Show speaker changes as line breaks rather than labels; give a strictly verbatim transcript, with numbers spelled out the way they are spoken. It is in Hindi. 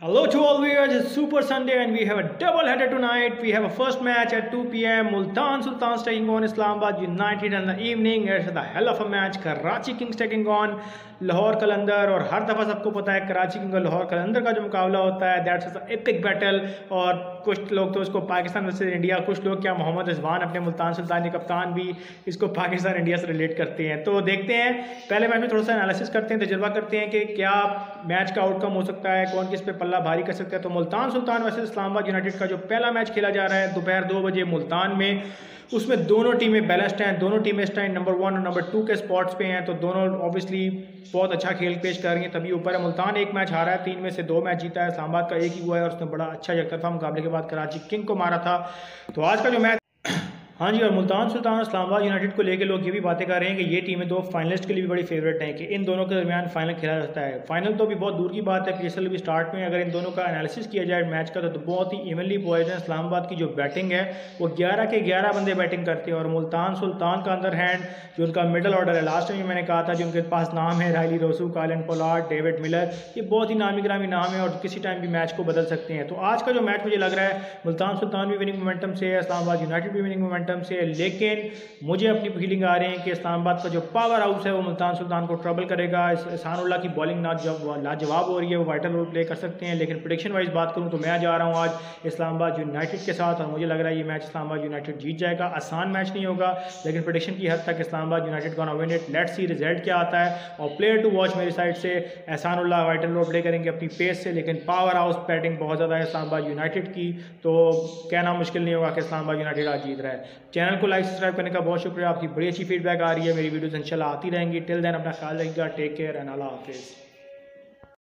Hello to all viewers, it's Super Sunday and we have a double header tonight. We have a first match at two p m Multan Sultans taking on Islamabad United in the evening. It's a hell of a match. Karachi Kings taking on Lahore कलंदर। और हर दफ़ा सबको पता है कराची किंग और लाहौर कलंदर का जो मुकाबला होता है दैट्स एपिक बैटल। और कुछ लोग तो इसको पाकिस्तान वर्सेस इंडिया, कुछ लोग क्या मोहम्मद रिजवान अपने मुल्तान सुल्तान के कप्तान भी इसको पाकिस्तान इंडिया से रिलेट करते हैं। तो देखते हैं, पहले मैच में थोड़ा सा एनालिसिस करते हैं, तजर्बा करते हैं कि क्या मैच का आउटकम हो सकता है, कौन किस पे पल्ला भारी कर सकता है। तो मुल्तान सुल्तान वर्सेस इस्लामाबाद यूनाइटेड का जो पहला मैच खेला जा रहा है दोपहर दो बजे मुल्तान में, उसमें दोनों टीमें बैलेंस्ड हैं। दोनों टीमें इस टाइम नंबर वन और नंबर टू के स्पॉट्स पे हैं, तो दोनों ऑब्वियसली बहुत अच्छा खेल पेश कर रही हैं, तभी ऊपर है। मुल्तान एक मैच हारा है, तीन में से दो मैच जीता है। इस्लामाबाद का एक ही हुआ है और उसने बड़ा अच्छा यकतरफा मुकाबले के बाद कराची किंग को मारा था। तो आज का जो मैच हाँ जी, और मुल्तान सुल्तान और इस्लामाबाद यूनाइटेड को लेकर लोग ये भी बातें कर रहे हैं कि ये टीमें दो फाइनलिस्ट के लिए भी बड़ी फेवरेट हैं कि इन दोनों के दरमियान फाइनल खेला जाता है। फाइनल तो भी बहुत दूर की बात है, पीएसएल भी स्टार्ट में अगर इन दोनों का एनालिसिस किया जाए मैच का तो बहुत ही इवनली पॉइज है। इस्लामाबाद की जो बैटिंग है वो ग्यारह के ग्यारह बंदे बैटिंग करते हैं और मुल्तान सुल्तान का अंदर हैंड जो उनका मिडल ऑर्डर है, लास्ट टाइम मैंने कहा था जो उनके पास नाम है Rilee Rossouw, Colin Pollard, David Miller, ये बहुत ही नामी ग्रामी नाम है और किसी टाइम भी मैच को बदल सकते हैं। तो आज का जो मैच मुझे लग रहा है मुल्तान सुल्तान भी विनिंग मोमेंटम से है, इस्लामाबाद यूनाइटेड भी विनिंग मोमेंटम से है, लेकिन मुझे अपनी फीलिंग आ रही है कि इस्लामाबाद का जो पावर हाउस है वो मुल्तान सुल्तान को ट्रबल करेगा। एहसानुल्लाह की बॉलिंग ना लाजवाब हो रही है, वो वाइटल रोल प्ले कर सकते हैं, लेकिन प्रेडिक्शन वाइज बात करूं तो मैं जा रहा हूं आज इस्लामाबाद यूनाइटेड के साथ और मुझे लग रहा है ये मैच इस्लामाबाद यूनाइटेड जीत जाएगा। आसान मैच नहीं होगा लेकिन प्रेडिक्शन की हद तक इस्लामाबाद यूनाइटेड का win it. Let's see result क्या आता है। और प्लेयर टू वॉच मेरी साइड से एहसानुल्लाह वाइटल रोल प्ले करेंगे अपनी पेस से, लेकिन पावर हाउस बैटिंग बहुत ज़्यादा है इस्लामाबाद यूनाइटेड की, तो कहना मुश्किल नहीं होगा कि इस्लामाबाद यूनाइटेड आज जीत रहा है। चैनल को लाइक सब्सक्राइब करने का बहुत शुक्रिया, आपकी बड़ी अच्छी फीडबैक आ रही है, मेरी वीडियोस इंशाल्लाह आती रहेंगी। टिल देन अपना ख्याल रखिएगा, टेक केयर एंड अल्लाह हाफिज़।